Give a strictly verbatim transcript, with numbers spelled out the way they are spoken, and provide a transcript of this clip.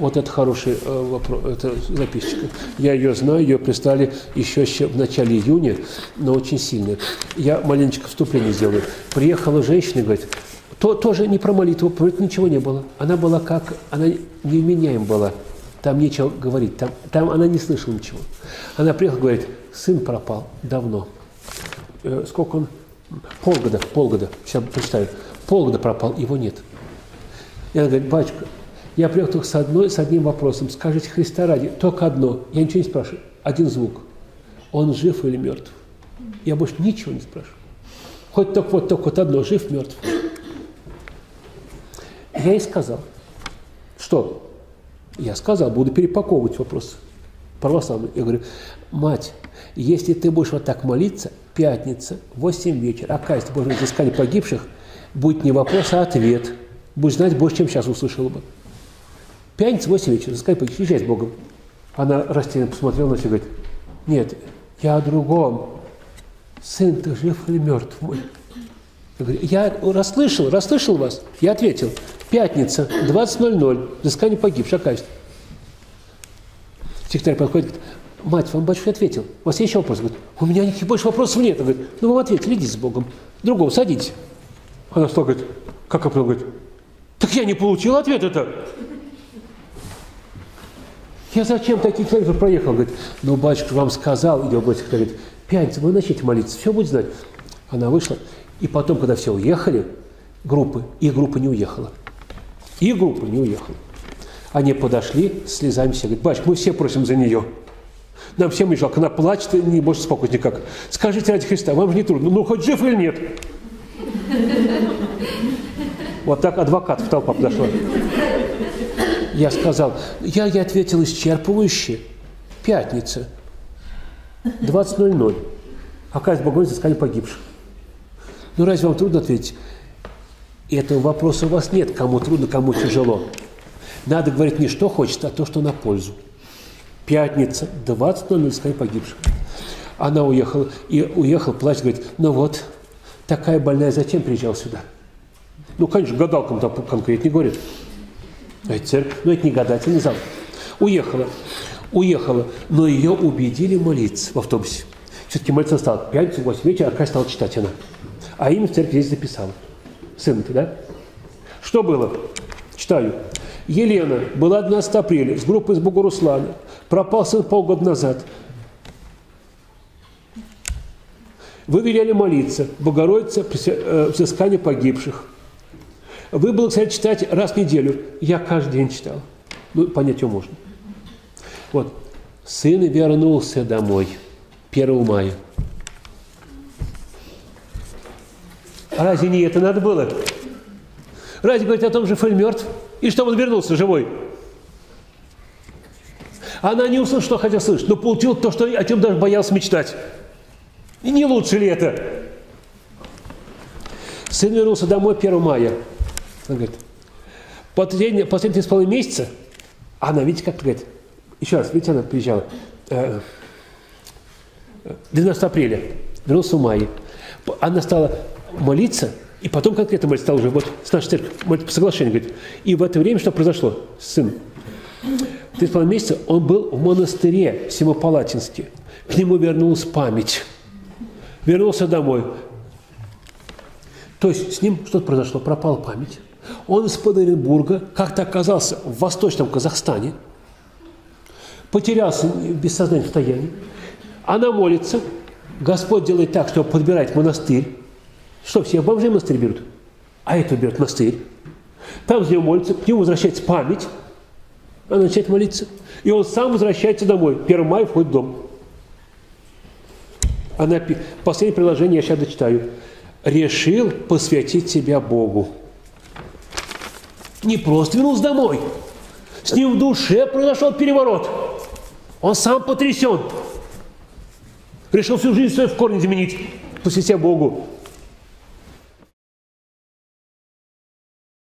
вот это хороший э, вопрос, это записочка. Я ее знаю, ее прислали еще, еще в начале июня, но очень сильно. Я маленечко вступление сделаю. Приехала женщина и говорит, то, тоже не про молитву, про это ничего не было. Она была как, она невменяем была. Там нечего говорить, там, там она не слышала ничего. Она приехала и говорит, сын пропал давно. Э, сколько он? Полгода, полгода, сейчас прочитаю. Полгода пропал, его нет. И она говорит, батюшка, я приехал только с, одной, с одним вопросом. Скажите Христа ради, только одно. Я ничего не спрашиваю. Один звук. Он жив или мертв? Я больше ничего не спрашиваю. Хоть только вот, только вот одно, жив, мертв. Я ей сказал, что? Я сказал, буду перепаковывать вопрос православный. Я говорю, мать, если ты будешь вот так молиться, пятница, восемь вечера, оказывается, Божье взыскание погибших, будет не вопрос, а ответ. Будешь знать больше, чем сейчас услышала бы. Пятница, восемь вечера, взыскание погибших, езжай с Богом. Она растерянно посмотрела на себя и говорит, нет, я о другом. Сын, ты жив или мертв мой? Я говорю, я расслышал, расслышал вас. Я ответил, пятница, двадцать ноль ноль, взыскание погибших, оказывается. Секретарь подходит и говорит, мать, вам батюшка ответил. У вас есть еще вопрос? Говорит, у меня никаких больше вопросов нет. Он говорит, ну, вам ответили, идите с Богом. Другого садитесь. Она стала, говорит, как это? Говорит, так я не получил ответа-то. Я зачем таких человек проехал? Говорит, ну, батюшка вам сказал, идет гость, говорит, пятница, вы начните молиться, все будет знать. Она вышла, и потом, когда все уехали, группы, их группа не уехала. Их группа не уехала. Они подошли, с слезами все, говорят, батюшка, мы все просим за нее. Нам всем не жалко, она плачет, и не может успокоить никак. Скажите ради Христа, вам же не трудно, ну, хоть жив или нет? Вот так адвокатов толпа подошла. Я сказал, я ей ответил исчерпывающе. Пятница, двадцать ноль ноль. Оказывается, Богом взыскание погибших. Ну, разве вам трудно ответить? Этого вопроса у вас нет, кому трудно, кому тяжело. Надо говорить не что хочет, а то, что на пользу. Пятница, двадцать ноль ноль, взыскание погибших. Она уехала, и уехала, плачет, говорит, ну вот, такая больная, зачем приезжал сюда? Ну, конечно, гадалкам там конкретно не говорит. А это церковь, но это не гадательный зал. Уехала, уехала, но ее убедили молиться в автобусе. Все-таки молиться стала. Пятницу, восемь вечера, Аркадий стала читать она. А имя в церкви здесь записала. Сын-то, да? Что было? Читаю. Елена была двенадцатого апреля с группой из Богоруслана. Пропал сын полгода назад. Вы велели молиться. Богородица, взыскание погибших. Вы было, кстати, читать раз в неделю. Я каждый день читал. Ну, понять его можно. Вот. Сын вернулся домой первого мая. А разве не это надо было? Разве говорить о том, жив или мертв? И что он вернулся живой? Она не услышала, что хотела слышать, но получила то, что, о чем даже боялся мечтать. И не лучше ли это? Сын вернулся домой первого мая. Он говорит, последние, последние три с половиной месяца, она, видите, как говорит, еще раз, видите, она приезжала, двенадцатого апреля, вернулся в мае. Она стала молиться, и потом конкретно молиться стала уже, вот с нашей церковью, молиться по соглашению, говорит. И в это время что произошло с сыном? Три с половиной месяца он был в монастыре Семипалатинске. К нему вернулась память. Вернулся домой. То есть с ним что-то произошло, пропала память. Он из-под Оренбурга как-то оказался в Восточном Казахстане, потерялся в бессознательном состоянии. Она молится, Господь делает так, что подбирает монастырь. Что, все бомжи монастырь берут? А это берет монастырь. Там за него молится, к нему возвращается память. Она начинает молиться. И он сам возвращается домой. первого мая входит в дом. Она, последнее приложение я сейчас дочитаю. Решил посвятить себя Богу. Не просто вернулся домой. С ним в душе произошел переворот. Он сам потрясен. Решил всю жизнь свою в корне заменить. Посвятить себя Богу.